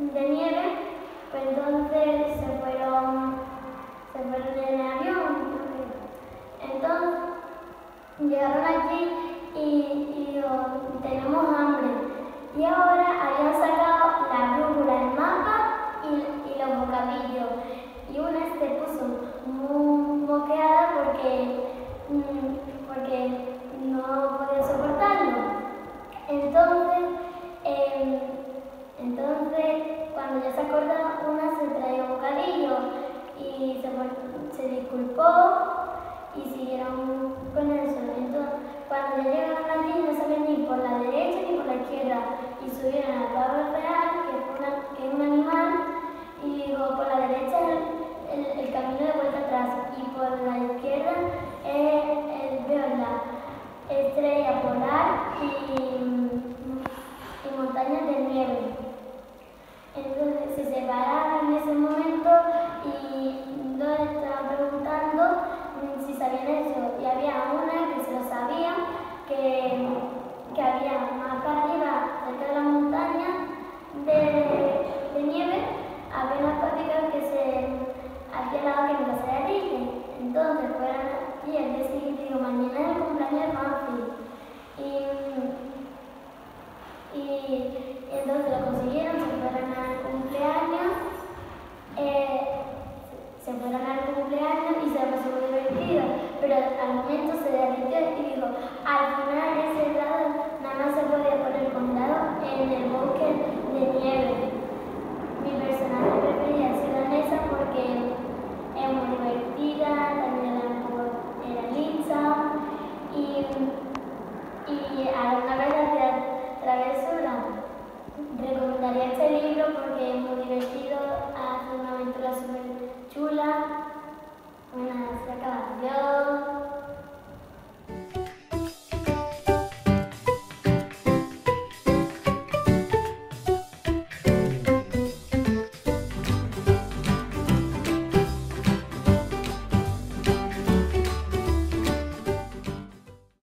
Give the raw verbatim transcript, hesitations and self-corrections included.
de nieve, pues entonces se fueron, se fueron en avión. Entonces llegaron allí y, y digo, tenemos hambre. Y ahora habían sacado la brújula, el mapa y, y los bocadillos. Y una se puso muy moqueada porque, porque no podía soportarlo. Entonces, eh, entonces cuando ya se acordaba, una se traía un bocadillo y se, se disculpó y siguieron con eso. Entonces, cuando ya llegaron allí, no sabían ni por la derecha ni por la izquierda y subieron al pavo real, que, fue una, que es un animal, y digo, por la derecha el, el, el camino de vuelta atrás y por la izquierda es el, veo la estrella polar y, y montañas de nieve. Entonces se separaron en ese momento y yo estaba preguntando si sabían eso, y había una que se lo sabía, que, que había más para arriba, cerca de la montaña de, de nieve, había unas fábricas que se hacía lado que nunca se derriten. Entonces fueron allí al día siguiente, digo, mañana es el cumpleaños de Fancy. Y, y entonces lo consiguieron, se fueron al cumpleaños, eh, se fueron al cumpleaños y se pasó muy divertido, pero al momento se derritió y dijo, al final ese helado nada más se podía poner congelado en el bosque de nieve. Mi personaje preferida ha sido Nessa porque es muy divertida, también la mejor era Lisa y, y alguna vez hacía travesura. Recomendaría este libro porque es muy divertido, hace una aventura súper chula.